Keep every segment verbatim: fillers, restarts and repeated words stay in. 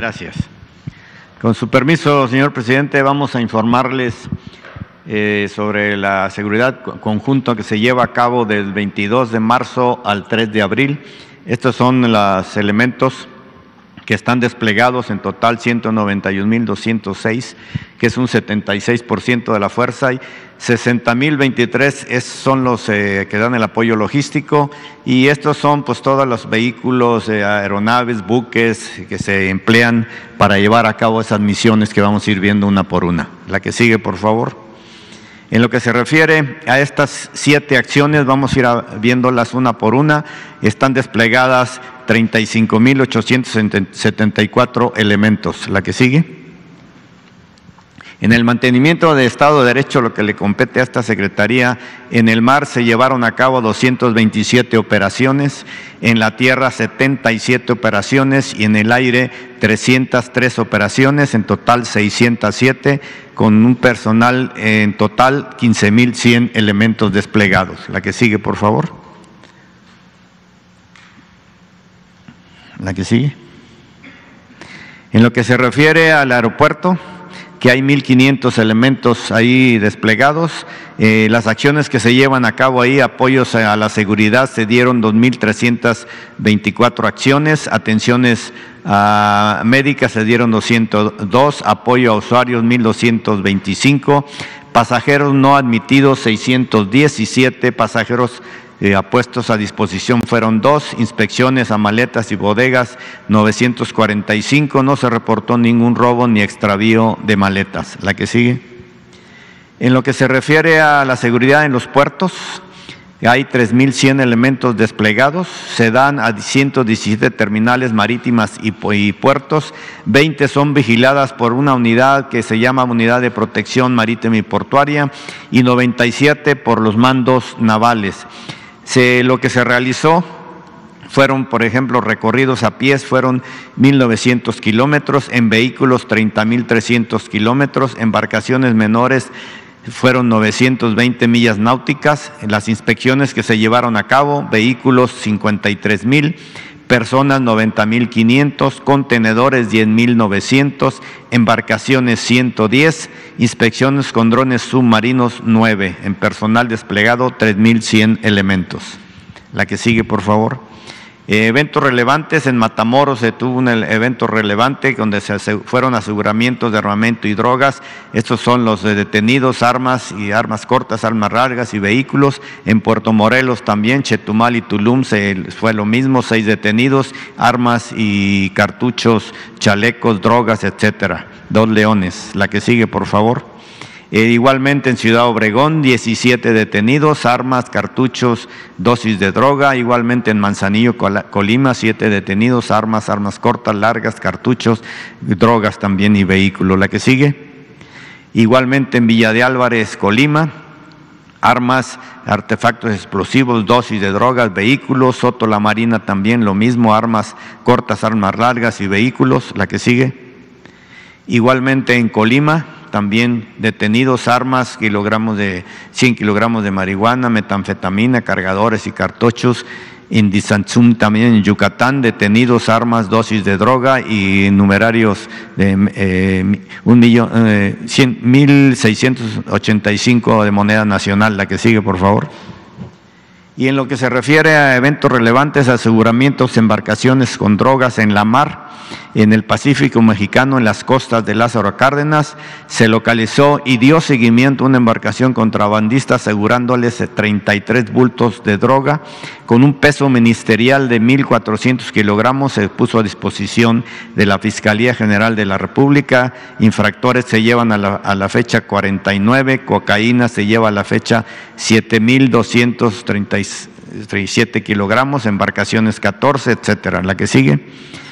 Gracias. Con su permiso, señor presidente, vamos a informarles eh, sobre la seguridad conjunta que se lleva a cabo del veintidós de marzo al tres de abril. Estos son los elementos que están desplegados, en total ciento noventa y un mil doscientos seis, que es un setenta y seis por ciento de la fuerza, y sesenta mil veintitrés es, son los eh, que dan el apoyo logístico, y estos son pues todos los vehículos, eh, aeronaves, buques que se emplean para llevar a cabo esas misiones que vamos a ir viendo una por una. La que sigue, por favor. En lo que se refiere a estas siete acciones, vamos a ir a, viéndolas una por una. Están desplegadas treinta y cinco mil ochocientos setenta y cuatro elementos. La que sigue. En el mantenimiento de Estado de Derecho, lo que le compete a esta Secretaría, en el mar se llevaron a cabo doscientas veintisiete operaciones, en la tierra setenta y siete operaciones y en el aire trescientas tres operaciones, en total seiscientas siete, con un personal en total quince mil cien elementos desplegados. La que sigue, por favor. La que sigue. En lo que se refiere al aeropuerto, que hay mil quinientos elementos ahí desplegados. Eh, las acciones que se llevan a cabo ahí, apoyos a la seguridad, se dieron dos mil trescientas veinticuatro acciones, atenciones a médicas se dieron doscientos dos, apoyo a usuarios mil doscientos veinticinco, pasajeros no admitidos seiscientos diecisiete, pasajeros Eh, puestos a disposición fueron dos, inspecciones a maletas y bodegas novecientos cuarenta y cinco, no se reportó ningún robo ni extravío de maletas. La que sigue. En lo que se refiere a la seguridad en los puertos, hay tres mil cien elementos desplegados, se dan a ciento diecisiete terminales marítimas y, y puertos, veinte son vigiladas por una unidad que se llama Unidad de Protección Marítima y Portuaria y noventa y siete por los mandos navales. Se, lo que se realizó fueron, por ejemplo, recorridos a pies, fueron mil novecientos kilómetros, en vehículos treinta mil trescientos kilómetros, embarcaciones menores fueron novecientas veinte millas náuticas, las inspecciones que se llevaron a cabo, vehículos cincuenta y tres mil, personas noventa mil quinientos, contenedores diez mil novecientos, embarcaciones ciento diez, inspecciones con drones submarinos nueve, en personal desplegado tres mil cien elementos. La que sigue, por favor. Eh, eventos relevantes, en Matamoros se tuvo un evento relevante donde se fueron aseguramientos de armamento y drogas. Estos son los de detenidos, armas y armas cortas, armas largas y vehículos. En Puerto Morelos también, Chetumal y Tulum se, fue lo mismo, seis detenidos, armas y cartuchos, chalecos, drogas, etcétera. Dos Leones. La que sigue, por favor. Eh, igualmente en Ciudad Obregón, diecisiete detenidos, armas, cartuchos, dosis de droga. Igualmente en Manzanillo, Colima, siete detenidos, armas, armas cortas, largas, cartuchos, drogas también y vehículos. La que sigue. Igualmente en Villa de Álvarez, Colima, armas, artefactos explosivos, dosis de drogas, vehículos. Soto La Marina también lo mismo, armas cortas, armas largas y vehículos. La que sigue. Igualmente en Colima, también detenidos, armas, kilogramos de, cien kilogramos de marihuana, metanfetamina, cargadores y cartuchos. En Dizantzum, también en Yucatán, detenidos, armas, dosis de droga y numerarios de eh, un millón, eh, cien, mil seiscientos ochenta y cinco de moneda nacional. La que sigue, por favor. Y en lo que se refiere a eventos relevantes, aseguramientos, embarcaciones con drogas en la mar, en el Pacífico Mexicano, en las costas de Lázaro Cárdenas, se localizó y dio seguimiento a una embarcación contrabandista asegurándoles treinta y tres bultos de droga, con un peso ministerial de mil cuatrocientos kilogramos, se puso a disposición de la Fiscalía General de la República. Infractores se llevan a la, a la fecha cuarenta y nueve, cocaína se lleva a la fecha siete mil doscientos treinta y siete kilogramos, embarcaciones catorce, etcétera. La que sigue.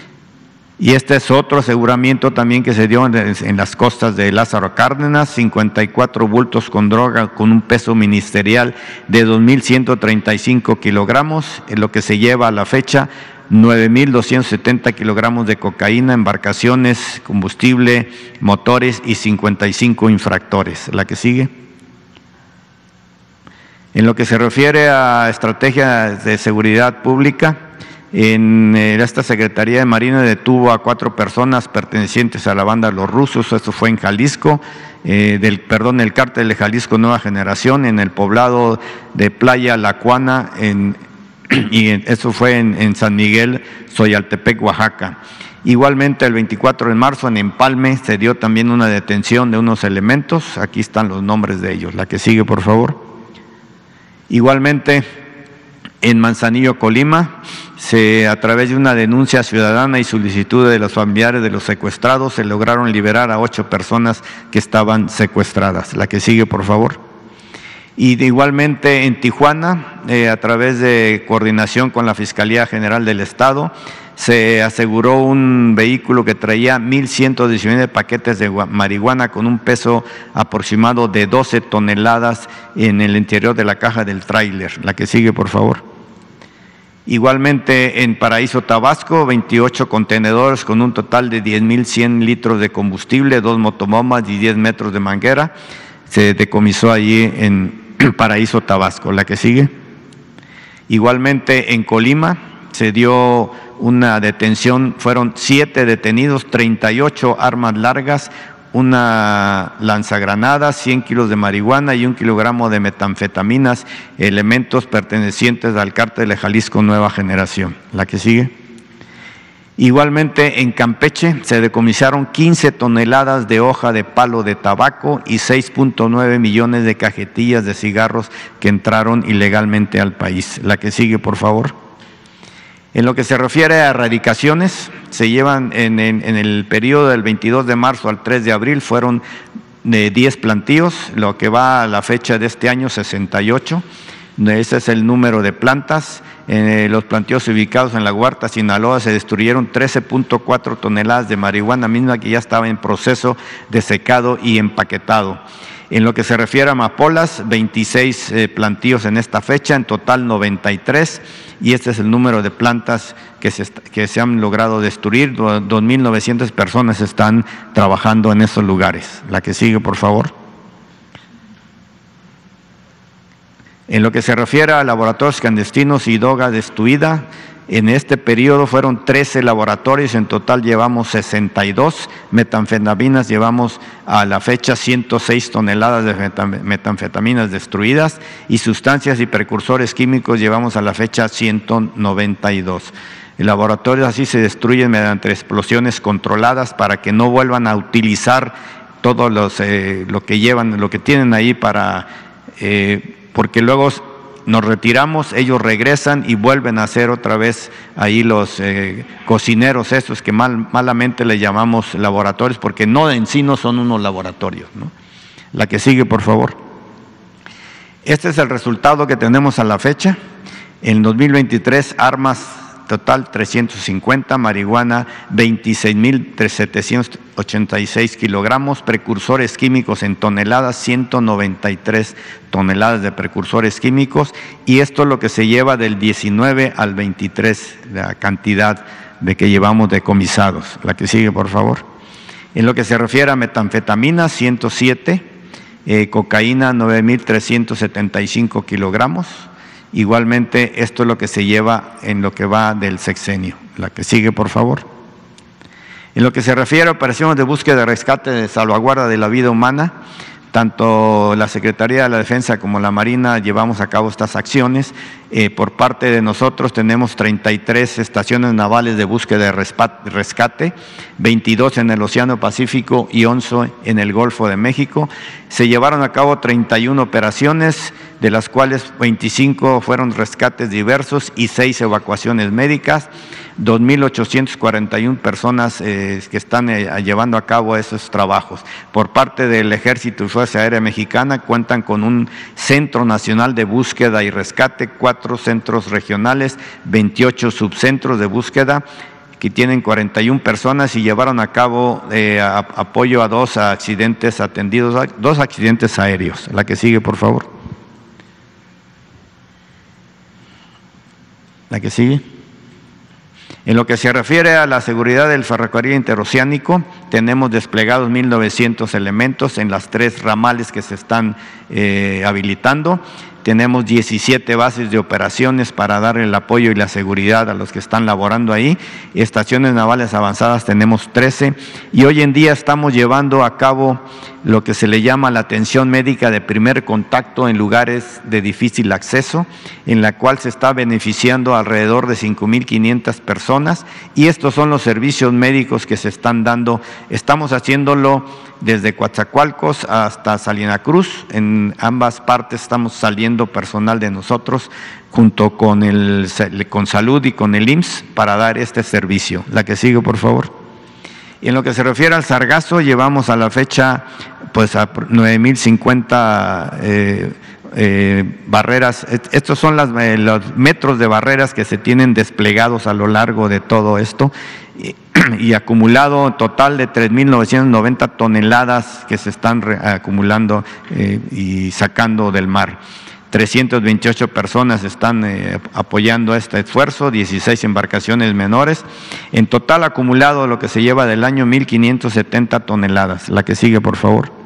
Y este es otro aseguramiento también que se dio en, en las costas de Lázaro Cárdenas, cincuenta y cuatro bultos con droga con un peso ministerial de dos mil ciento treinta y cinco kilogramos, en lo que se lleva a la fecha nueve mil doscientos setenta kilogramos de cocaína, embarcaciones, combustible, motores y cincuenta y cinco infractores. La que sigue. En lo que se refiere a estrategias de seguridad pública, En esta Secretaría de Marina detuvo a cuatro personas pertenecientes a la banda Los Rusos, esto fue en Jalisco, eh, del, perdón, el cártel de Jalisco Nueva Generación, en el poblado de Playa Lacuana, en, y en, eso fue en, en San Miguel, Zoyaltepec, Oaxaca. Igualmente el veinticuatro de marzo en Empalme se dio también una detención de unos elementos, aquí están los nombres de ellos. La que sigue, por favor. Igualmente en Manzanillo, Colima, se, a través de una denuncia ciudadana y solicitud de los familiares de los secuestrados, se lograron liberar a ocho personas que estaban secuestradas. La que sigue, por favor. Y de igualmente en Tijuana, eh, a través de coordinación con la Fiscalía General del Estado, se aseguró un vehículo que traía mil ciento diecinueve paquetes de marihuana con un peso aproximado de doce toneladas en el interior de la caja del tráiler. La que sigue, por favor. Igualmente en Paraíso, Tabasco, veintiocho contenedores con un total de diez mil cien litros de combustible, dos motobombas y diez metros de manguera, se decomisó allí en Paraíso, Tabasco. La que sigue. Igualmente en Colima se dio una detención, fueron siete detenidos, treinta y ocho armas largas, una lanzagranada, cien kilos de marihuana y un kilogramo de metanfetaminas, elementos pertenecientes al cártel de Jalisco Nueva Generación. La que sigue. Igualmente en Campeche se decomisaron quince toneladas de hoja de palo de tabaco y seis punto nueve millones de cajetillas de cigarros que entraron ilegalmente al país. La que sigue, por favor. En lo que se refiere a erradicaciones, se llevan en, en, en el periodo del veintidós de marzo al tres de abril, fueron de diez plantíos, lo que va a la fecha de este año, sesenta y ocho. Ese es el número de plantas. En los plantíos ubicados en la Huerta, Sinaloa, se destruyeron trece punto cuatro toneladas de marihuana misma que ya estaba en proceso de secado y empaquetado. En lo que se refiere a amapolas, veintiséis eh, plantíos en esta fecha, en total noventa y tres, y este es el número de plantas que se, que se han logrado destruir. dos mil novecientas personas están trabajando en esos lugares. La que sigue, por favor. En lo que se refiere a laboratorios clandestinos y droga destruida, en este periodo fueron trece laboratorios, en total llevamos sesenta y dos, metanfetaminas llevamos a la fecha ciento seis toneladas de metanfetaminas destruidas y sustancias y precursores químicos llevamos a la fecha ciento noventa y dos. El laboratorio así se destruyen mediante explosiones controladas para que no vuelvan a utilizar todo los, eh, lo que llevan, lo que tienen ahí para, eh, porque luego nos retiramos, ellos regresan y vuelven a hacer otra vez ahí los eh, cocineros estos que mal, malamente le llamamos laboratorios, porque no en sí no son unos laboratorios, ¿no? La que sigue, por favor. Este es el resultado que tenemos a la fecha. En dos mil veintitrés, armas total trescientos cincuenta, marihuana veintiséis mil setecientos ochenta y seis kilogramos, precursores químicos en toneladas, ciento noventa y tres toneladas de precursores químicos, y esto es lo que se lleva del diecinueve al veintitrés, la cantidad de que llevamos decomisados. La que sigue, por favor. En lo que se refiere a metanfetamina, ciento siete, eh, cocaína nueve mil trescientos setenta y cinco kilogramos. Igualmente, esto es lo que se lleva en lo que va del sexenio. La que sigue, por favor. En lo que se refiere a operaciones de búsqueda, de rescate, de salvaguarda de la vida humana, tanto la Secretaría de la Defensa como la Marina llevamos a cabo estas acciones. Eh, por parte de nosotros tenemos treinta y tres estaciones navales de búsqueda de rescate, veintidós en el Océano Pacífico y once en el Golfo de México. Se llevaron a cabo treinta y una operaciones, de las cuales veinticinco fueron rescates diversos y seis evacuaciones médicas. dos mil ochocientas cuarenta y una personas eh, que están eh, llevando a cabo esos trabajos. Por parte del Ejército y Fuerza Aérea Mexicana cuentan con un Centro Nacional de Búsqueda y Rescate, cuatro centros regionales, veintiocho subcentros de búsqueda, que tienen cuarenta y una personas y llevaron a cabo eh, a, apoyo a dos accidentes atendidos, a, dos accidentes aéreos. La que sigue, por favor. La que sigue. En lo que se refiere a la seguridad del ferrocarril interoceánico, tenemos desplegados mil novecientos elementos en las tres ramales que se están eh, habilitando. tenemos diecisiete bases de operaciones para dar el apoyo y la seguridad a los que están laborando ahí, estaciones navales avanzadas tenemos trece, y hoy en día estamos llevando a cabo lo que se le llama la atención médica de primer contacto en lugares de difícil acceso, en la cual se está beneficiando alrededor de cinco mil quinientas personas, y estos son los servicios médicos que se están dando. Estamos haciéndolo desde Coatzacoalcos hasta Salina Cruz, en ambas partes estamos saliendo personal de nosotros junto con, el, con Salud y con el I M S S para dar este servicio. La que sigue, por favor. Y en lo que se refiere al sargazo, llevamos a la fecha pues a nueve mil cincuenta eh, eh, barreras. Estos son las, eh, los metros de barreras que se tienen desplegados a lo largo de todo esto, y, y acumulado total de tres mil novecientas noventa toneladas que se están re, acumulando eh, y sacando del mar. trescientas veintiocho personas están eh, apoyando este esfuerzo, dieciséis embarcaciones menores. En total acumulado lo que se lleva del año mil quinientas setenta toneladas. La que sigue, por favor.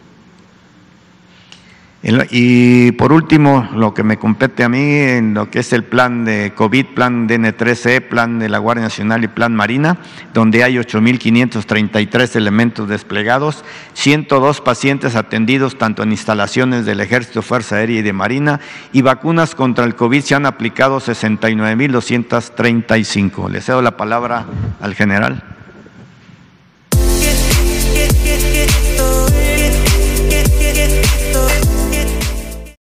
Y por último, lo que me compete a mí en lo que es el plan de COVID, plan D N tres E, plan de la Guardia Nacional y plan Marina, donde hay ocho mil quinientos treinta y tres elementos desplegados, ciento dos pacientes atendidos tanto en instalaciones del Ejército, Fuerza Aérea y de Marina, y vacunas contra el COVID se han aplicado sesenta y nueve mil doscientas treinta y cinco. Le cedo la palabra al general.